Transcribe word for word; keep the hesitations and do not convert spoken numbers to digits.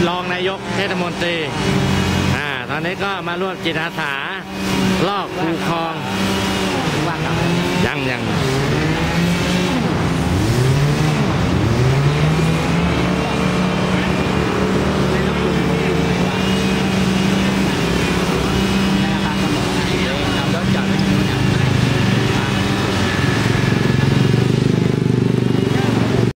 รองนายกเทศมนตรีอ่าตอนนี้ก็มาร่วมจิตอาสาลอกคูคลองยังยัง